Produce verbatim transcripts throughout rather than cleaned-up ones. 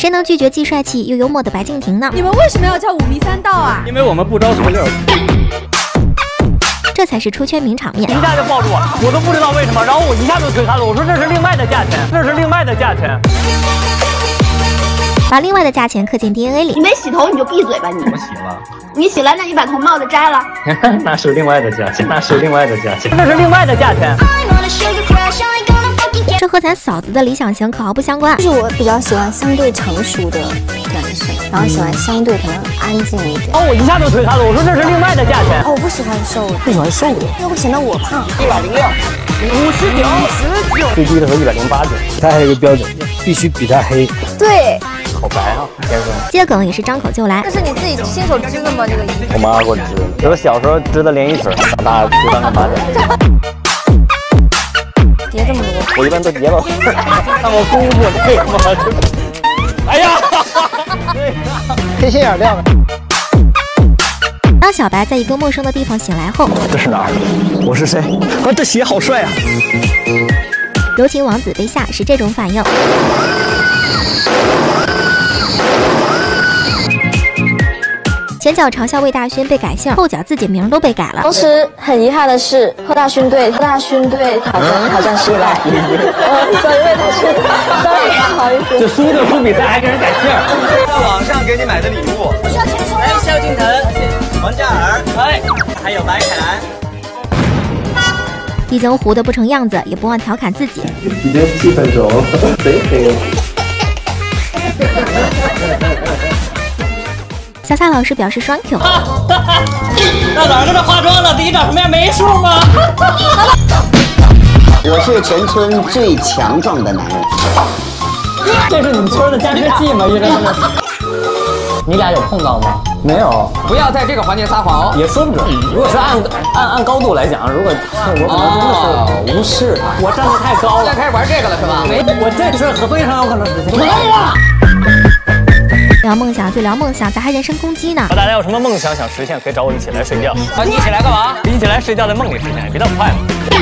谁能拒绝既帅气又幽默的白敬亭呢？ 你们为什么要叫五迷三道啊？ 因为我们不招材料。 这才是出圈名场面， 一下就抱住我，我都不知道为什么，然后我一下就推开了，我说这是另外的价钱，这是另外的价钱。 把另外的价钱刻进 D N A 里。 你没洗头你就闭嘴吧你！ 我洗了。 你洗了，那你把头帽子摘了。 那是另外的价钱，那是另外的价钱，这是另外的价钱。 这和咱嫂子的理想型可毫不相关。 就是我比较喜欢相对成熟的男生，然后喜欢相对可能安静一点。 哦，我一下就推开了，我说这是另外的价钱。 哦，我不喜欢瘦的， 不喜欢瘦的， 因为会显得我胖。 一百零六，五十九，五十九，最低的时候一百零八九。他还有一个标准，必须比他黑。 对。 好白啊，天生。 接梗也是张口就来。 这是你自己亲手织的吗？这个衣服？ 我妈给我织的，我小时候织的连衣裙，长大织当个马甲。 叠这么多， 我一般都叠到四，看我功夫这个吗？哎呀，黑心眼亮了。 当小白在一个陌生的地方醒来后， 这是哪儿？我是谁？啊，这鞋好帅啊！ 柔情王子被吓是这种反应。前脚嘲笑魏大勋被改姓，后脚自己名都被改了。 同时很遗憾的是，贺大勋对贺大勋对挑战挑战失败。呃，所以魏大勋，sorry，不好意思。 这输的输比赛还给人改姓。 在网上给你买的礼物，还有萧敬腾、王嘉尔，哎，还有白凯兰。 已经糊得不成样子，也不忘调侃自己。 今天气氛熟，贼黑。 小夏老师表示双 Q。 那哪跟着化妆了？自己长什么样没数吗？ 我是全村最强壮的男人。 这是你们村的加湿器吗？一直你俩有碰到吗？没有。 不要在这个环节撒谎哦， 也说不准。如果是按按按高度来讲，如果我可能真的是无视，我站得太高了。 现在开始玩这个了是吧？没， 我这事非常有可能实现。 可以了。 聊梦想就聊梦想，咋还人身攻击呢？ 大家有什么梦想想实现，可以找我一起来睡觉。 啊，你一起来干嘛？ 一起来睡觉，在梦里实现，别那么快嘛。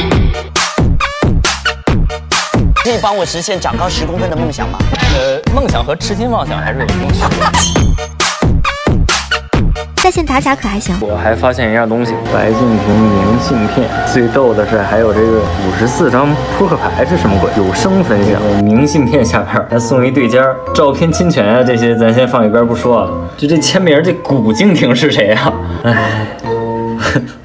可以帮我实现长高十公分的梦想吗？ 呃，梦想和痴心妄想还是有东西。 在线打假可还行。 我还发现一样东西，白敬亭明信片。最逗的是，还有这个五十四张扑克牌是什么鬼？有声分享，明信片下边还送一对尖儿，照片侵权啊，这些咱先放一边不说啊。就这签名，这古敬亭是谁啊？哎。